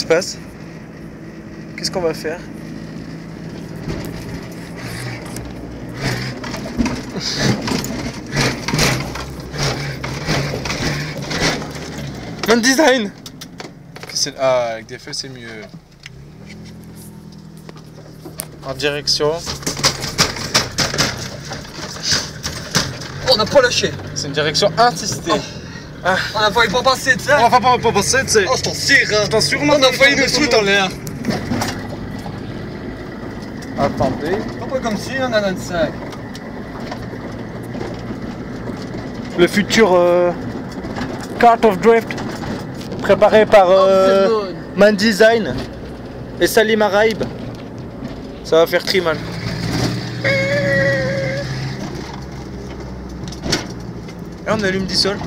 se passe? Qu'est-ce qu'on va faire? Mon design! Ah, avec des feux c'est mieux. En direction. On n'a pas lâché. C'est une direction insistée. Oh. Ah. On a failli pas passer, tu sais. On va pas passer, tu sais. Oh, je t'en tire, hein. Je t'en sûre, on a failli nous foutre en l'air. Attendez. Pas comme si on a 25. Le futur Kart of Drift préparé par Man Design et Salim Araib. Ça va faire très mal. Et on allume du sol.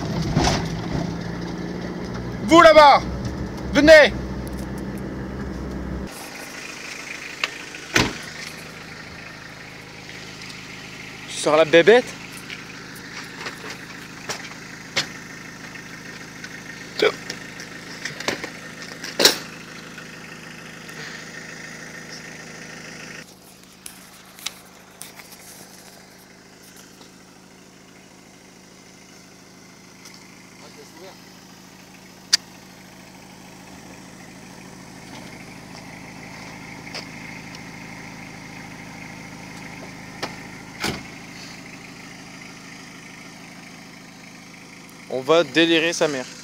Vous là-bas, venez. Tu sors la bébête. On va délirer sa mère.